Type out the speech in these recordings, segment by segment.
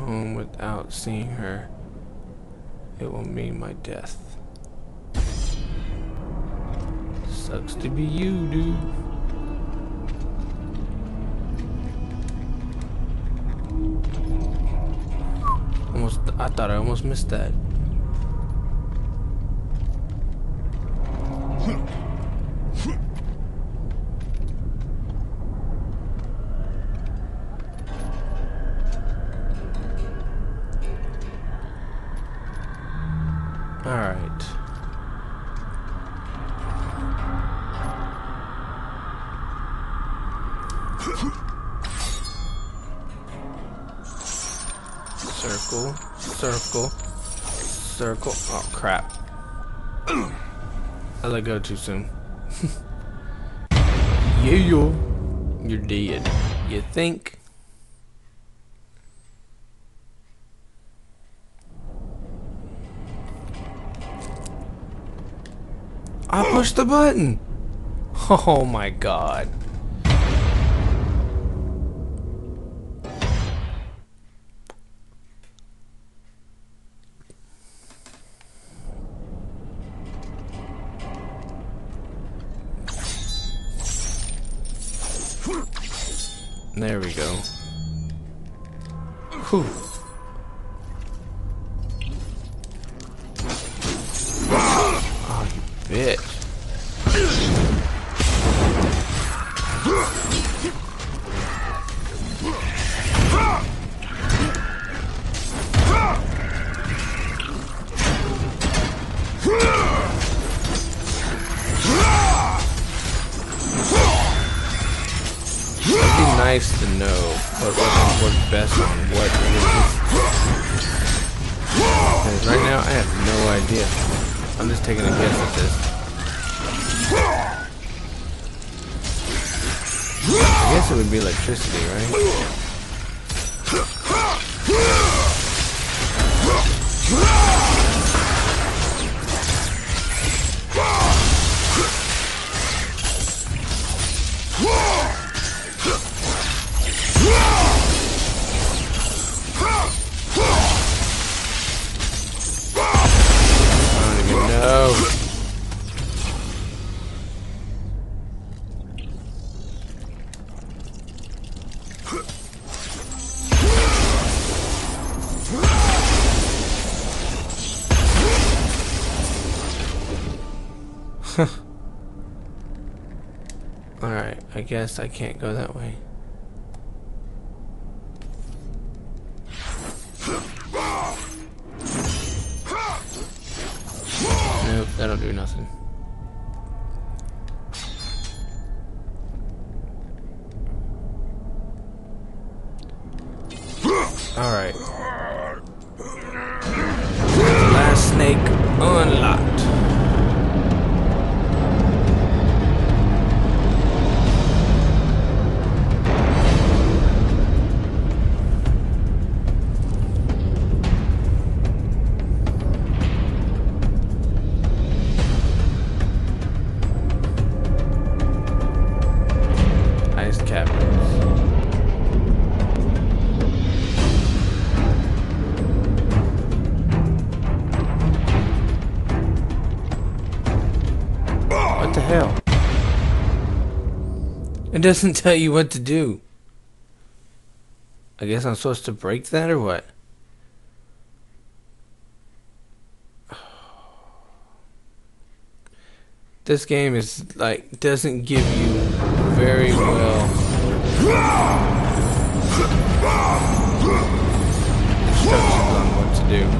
home without seeing her, it will mean my death. Sucks to be you, dude. I thought I almost missed that. All right. Circle, circle, circle. Oh crap. I let go too soon. Yeah, you're dead. You think? I pushed the button. Oh my god. There we go. Whew. Oh, you bitch. Nice to know what weapons work best on what enemies. Because right now I have no idea. I'm just taking a guess at this. I guess it would be electricity, right? Alright, I guess I can't go that way. Nope, that'll do nothing. Alright. Last snake unlocked. What the hell? It doesn't tell you what to do. I guess I'm supposed to break that or what? This game is like doesn't give you very well instructions on what to do.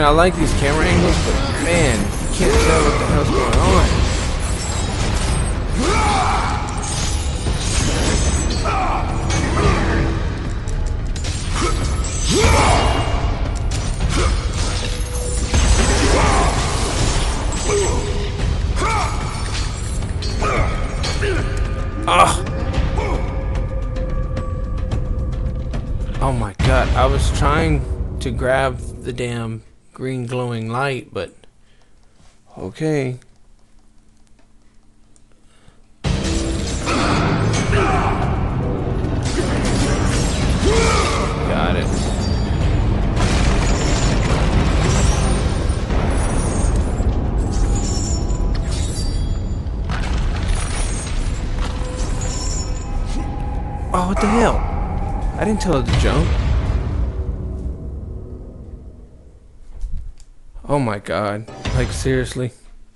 I like these camera angles, but man, you can't tell what the hell's going on. Oh my god, I was trying to grab the damn green glowing light, but okay. Got it. Oh, what the hell? I didn't tell it to jump. Oh my god. Like, seriously?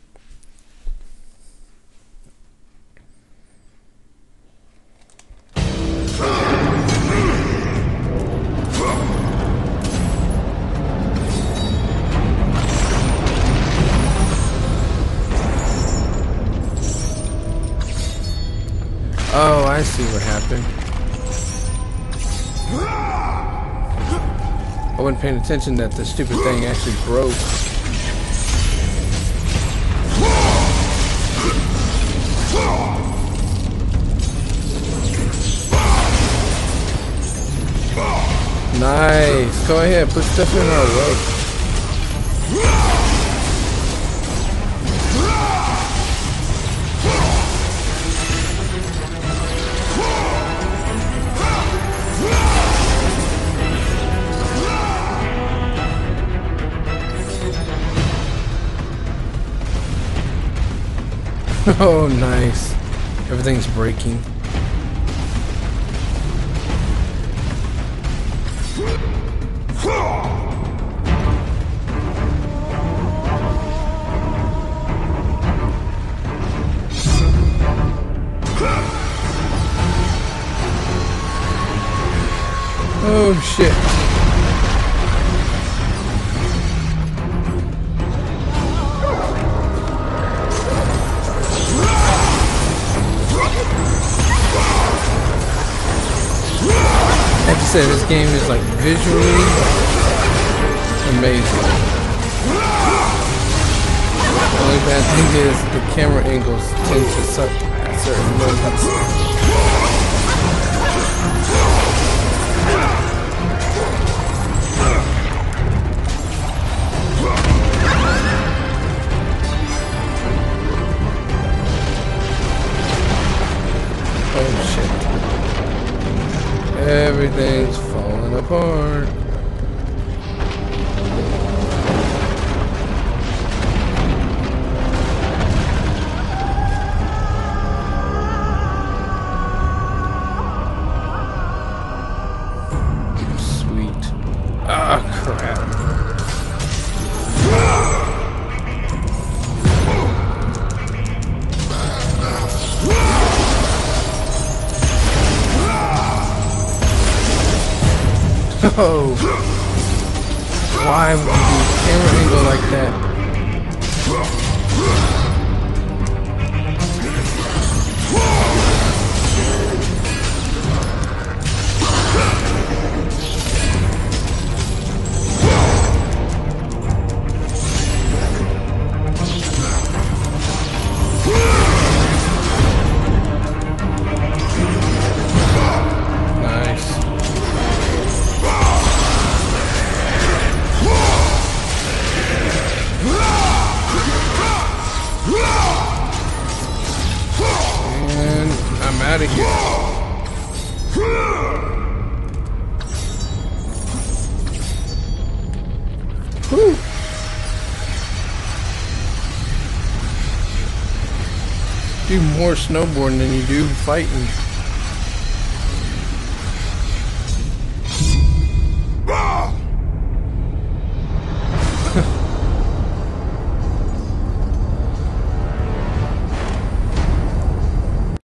Oh, I see what happened. I wasn't paying attention that the stupid thing actually broke. Nice. Go ahead, put stuff in our way. Oh, nice. Everything's breaking. Oh, shit. Like I said, this game is like visually amazing. The only bad thing is the camera angles tend to suck at certain moments. Oh shit. Everything's falling apart. Sweet. Ah, crap. Oh, why would you do camera angle like that? Out of here. Whew. Do more snowboarding than you do fighting.